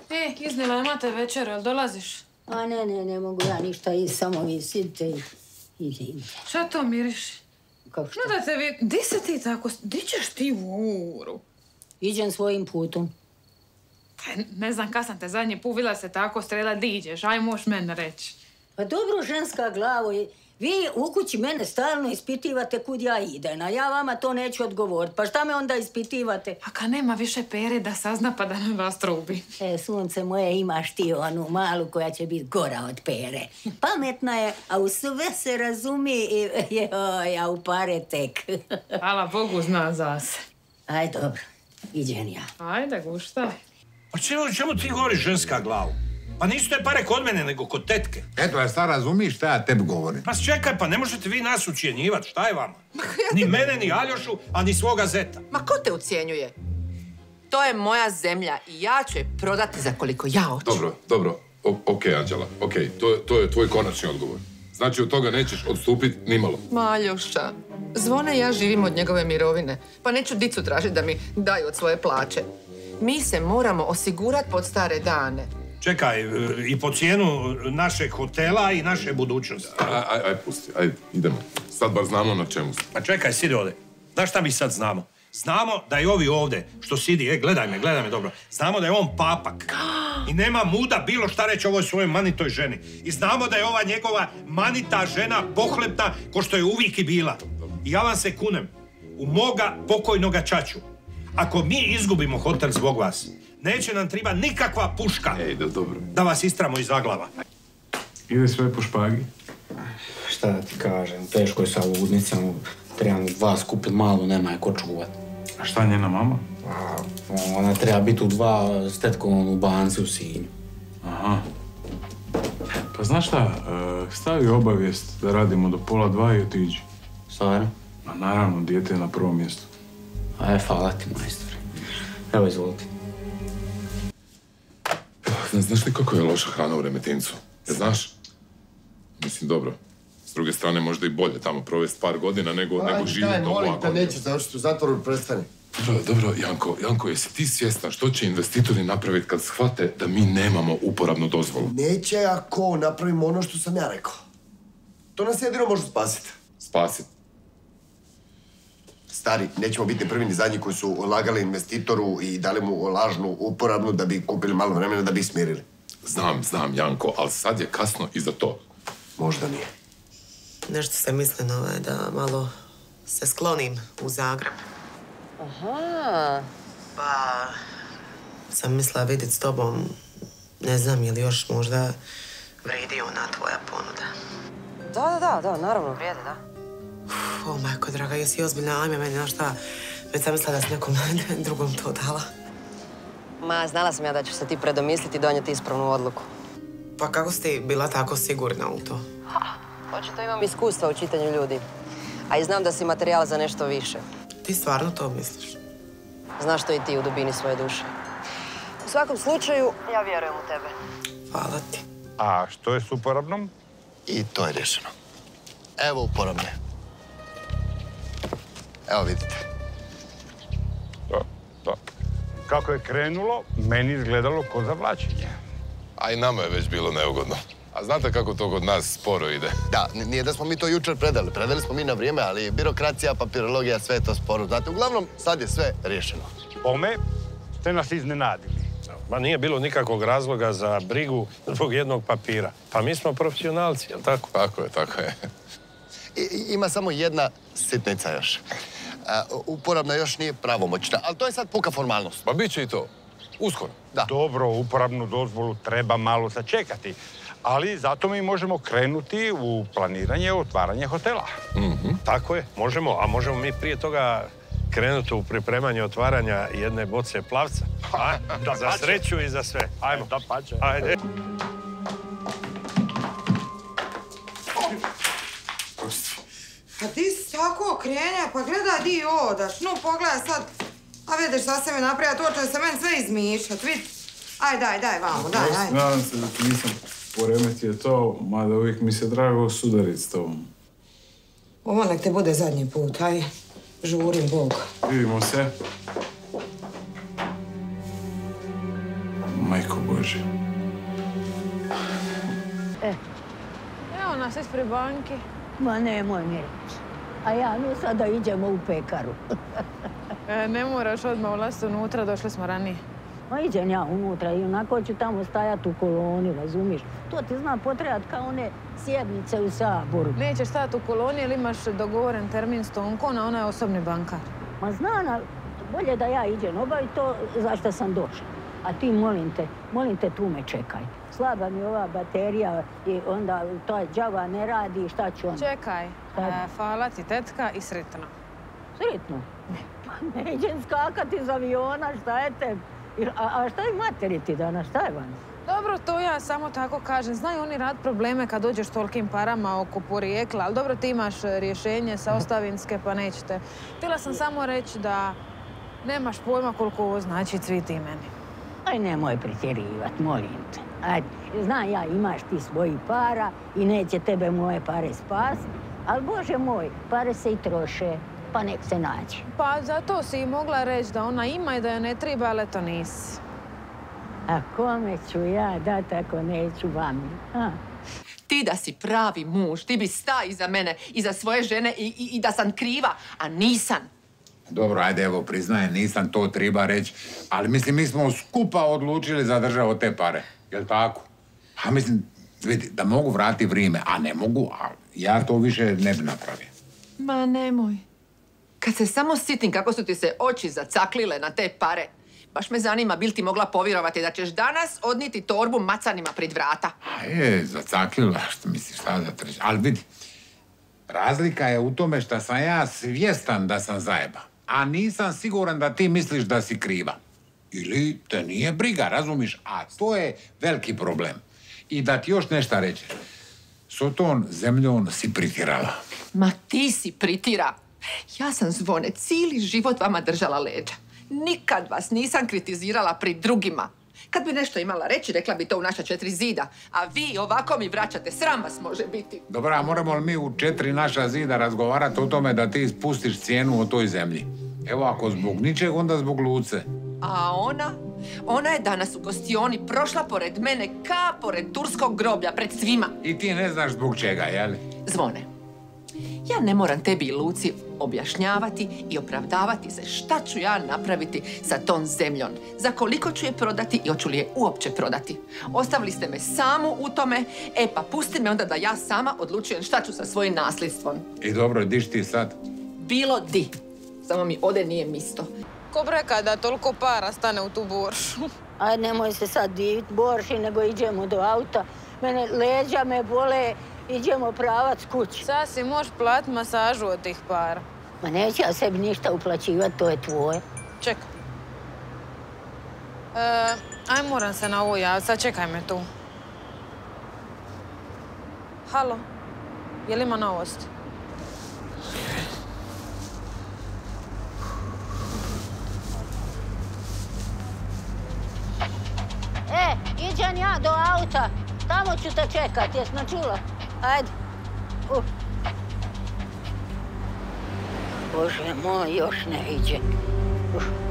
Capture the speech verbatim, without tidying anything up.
E, iznijela je mate večer, jel dolaziš? A ne, ne, ne mogu ja ništa i samo vi sidite i idite. Šta to miriš? Kako što? No da te vi... Di se ti tako... Di ćeš ti u uru? Iđem svojim putom. Pa ne znam kad sam te zadnji put vidjela se tako strela, di iđeš, aj moš mene reći. Pa dobro, ženska glavo, vi u kući mene stalno ispitivate kud ja idem, a ja vama to neću odgovoriti. Pa šta me onda ispitivate? A kad nema više pere da sazna pa da ne vas trubi. E, sunce moje, imaš ti onu malu koja će biti gora od pere. Pametna je, a u sve se razumi i joj, a u pare tek. Hvala Bogu zna za se. Aj, dobro, iđem ja. Ajde, guštaj. Pa čemu, čemu ti govoriš ženska glavu? Pa nisu te pare kod mene, nego kod tetke. Eto, ja sad razumiš šta ja tebi govorim. Pa čekaj, pa ne možete vi nas ucijenjivati, šta je vama? Ni mene, ni Aljošu, a ni svoga zeta. Ma ko te ucijenjuje? To je moja zemlja i ja ću je prodati za koliko ja hoću. Dobro, dobro. Okej, Anđela, okej. To je tvoj konačni odgovor. Znači, od toga nećeš odstupiti nimalo. Ma, Aljoša, Zvone i ja živim od njegove mirovine. Pa neću dicu tražiti da mi daju od svoje plaće. Mi se moramo osigurati pod stare dane. Čekaj, i po cijenu našeg hotela i naše budućnosti. Aj, aj, aj, pusti, aj, idemo. Sad bar znamo na čemu smo. Pa čekaj, sidi ovdje. Znaš šta mi sad znamo? Znamo da je ovi ovdje, što sidi, e, gledaj me, gledaj me dobro. Znamo da je on papak. I nema muda bilo šta reći ovoj svojoj manitoj ženi. I znamo da je ova njegova manita žena pohlepna, ko što je uvijek i bila. I ja vam se kunem, u moga pokojnoga čaču. Ako mi izgubimo hotel zbog vas, neće nam treba nikakva puška. Ej, da dobro. Da vas istramo iz glava. Ide sve po špagi. Šta da ti kažem, teško je sa ludnicama. Trebam dva skupiti malo, nema je ko čuvat. A šta njena mama? A, ona treba biti u dva s tetkom u banci u Sinju. Aha. Pa znaš šta, stavi obavijest da radimo do pola dva i otiđi. Stvarno? Ma naravno, dijete je na prvom mjestu. Aj, hvala ti, majstore. Evo, izvolite. Znaš li kako je loša hrana u Remetincu? Znaš? Mislim, dobro. S druge strane, možda i bolje tamo provesti par godina nego, nego živjeti ovako. Molim te, neće završiti u zatvoru, prestani. Dobro, dobro, Janko, Janko, jesi ti svjestan što će investitori napraviti kad shvate da mi nemamo uporabnu dozvolu? Neće ako napravimo ono što sam ja rekao. To nas jedino može spasiti. Spasiti? Stari, nećemo biti prvi ni zadnji koji su lagali investitoru i dali mu lažnu uporabnu da bi kupili malo vremena da bi smirili. Znam, znam, Janko, ali sad je kasno i za to. Možda nije. Nešto se mislim ovaj, da malo se sklonim u Zagreb. Aha. Pa, sam mislila vidjeti s tobom, ne znam, je li još možda vredi ona tvoja ponuda. Da, da, da, naravno vrijedi, da. Uf, o, majko draga, jesi ozbiljna, ajme meni, znaš šta, već sam mislila da si nekom drugom to dala. Ma, znala sam ja da ću se ti predomisliti i donijeti ispravnu odluku. Pa kako si ti bila tako sigurna u to? Ha, očito imam iskustva u čitanju ljudi. A i znam da si materijal za nešto više. Ti stvarno to misliš? Znaš to i ti u dubini svoje duše. U svakom slučaju, ja vjerujem u tebe. Hvala ti. A što je s uporabnom? I to je rješeno. Evo uporabne. Evo vidite. Da, da. Kako je krenulo, meni izgledalo ko zavlačenje. A i nama je već bilo neugodno. A znate kako to kod nas sporo ide? Da, nije da smo mi to jučer predali. Predali smo mi na vrijeme, ali birokracija, papirologija, sve je to sporo. Znate, uglavnom, sad je sve rješeno. Pome ste nas iznenadili. Ma nije bilo nikakvog razloga za brigu zbog jednog papira. Pa mi smo profesionalci, jel tako? Tako je, tako je. I, ima samo jedna sitnica još. A, uporabna još nije pravomoćna, ali to je sad puka formalnost. Pa bit će i to. Uskoro. Da. Dobro, uporabnu dozvolu treba malo sačekati. Ali zato mi možemo krenuti u planiranje otvaranje hotela. Mm-hmm. Tako je, možemo. A možemo mi prije toga krenuti u pripremanje otvaranja jedne boce plavca. A, da za pače. Sreću i za sve. Ajmo. Da pače. Ajde. Pa ti si tako okrenja, pa gledaj di odaš. No, pogledaj sad. A vidiš, sad se mi napravija, to će se meni sve izmišljat, vidi. Aj, daj, daj, vamo, daj, daj. Nadam se da ti nisam poremetio to, mada uvijek mi se drago sudariti s tobom. Ovo nek te bude zadnji put, aj. Žurim, Bog. Vidimo se. Majko Majko Bože. E. Evo nas ispred banke. Ma nemoj mi reći. A ja, no sada idemo u pekaru. E, ne moraš odmah ulaziti unutra, došli smo ranije. Ma idem ja unutra i onako ću tamo stajati u koloni, razumiš? To ti zna potrebat kao one sjednice u Saboru. Nećeš stajati u koloni ili imaš dogovoren termin s Tonkom, a ona je osobni bankar. Ma znam, bolje da ja idem obaviti to zašto sam došla. A ti, molim te, molim te, tu me čekaj. Slaba mi ova baterija i onda ta džava ne radi, šta ću onda? Čekaj, e, hvala ti tetka i sretno. Sretno? Pa ne idem skakati iz aviona, šta je te? A, a šta je materi ti danas, šta je van? Dobro, to ja samo tako kažem. Znaju oni rad probleme kad dođeš tolikim parama oko porijekla, ali dobro, ti imaš rješenje sa ostavinske, pa nećete. Htjela sam samo reći da nemaš pojma koliko ovo znači cviti meni. Aj, nemoj pretjerivat, molim te. Ajde, znam ja, imaš ti svojih para i neće tebe moje pare spasiti, ali Bože moj, pare se i troše, pa nek se nađe. Pa zato si i mogla reći da ona ima i da joj ne treba, ali to nisi. A kome ću ja dati ako neću vam? A? Ti da si pravi muž, ti bi sta iza mene, iza svoje žene i, i, i da sam kriva, a nisam. Dobro, ajde, evo, priznajem, nisam to treba reći, ali mislim, mi smo skupa odlučili za državu te pare, jel' tako? A mislim, vidi, da mogu vratiti vrijeme, a ne mogu, a ja to više ne bi napravio. Ma nemoj. Kad se samo sitim kako su ti se oči zacaklile na te pare, baš me zanima bil ti mogla povjerovati da ćeš danas odniti torbu macanima pred vrata. A je, zacaklila, što misliš, šta da treći, ali vidi, razlika je u tome što sam ja svjestan da sam zajeba. A nisam siguran da ti misliš da si kriva. Ili te nije briga, razumiš? A to je veliki problem. I da ti još nešto reći. S tom zemljom si pritirala. Ma ti si pritira. Ja sam, Zvone, cijeli život vama držala leđa. Nikad vas nisam kritizirala pri drugima. Kad bi nešto imala reći, rekla bi to u naša četiri zida. A vi ovako mi vraćate, sram vas može biti. Dobro, a moramo li mi u četiri naša zida razgovarati o tome da ti spustiš cijenu o toj zemlji? Evo, ako zbog ničeg, onda zbog Luce. A ona? Ona je danas u gostioni prošla pored mene ka pored turskog groblja, pred svima. I ti ne znaš zbog čega, jel? Zvone, ja ne moram tebi i Luci objašnjavati i opravdavati se šta ću ja napraviti sa tom zemljom. Za koliko ću je prodati i hoću li je uopće prodati. Ostavili ste me samu u tome, e pa pusti me onda da ja sama odlučujem šta ću sa svojim nasljedstvom. I dobro, diš ti sad? Bilo di. Samo mi ode nije misto. Ko breka da toliko para stane u tu boršu? Ajde, nemoj se sad divit borši, nego idemo do auta. Mene leđa me bole, idemo pravac kući. Sad si možeš platiti masažu od tih para. Ma neću ja sebi ništa uplaćivati, to je tvoje. Čekaj. E, aj, moram se na ovo javiti, sad čekaj me tu. Halo, je li ima novosti? E, idem ja do auta. Tamo ću te čekat, jesmo čula? Ajde. Uh. Bože moj, još ne iđe. Uh.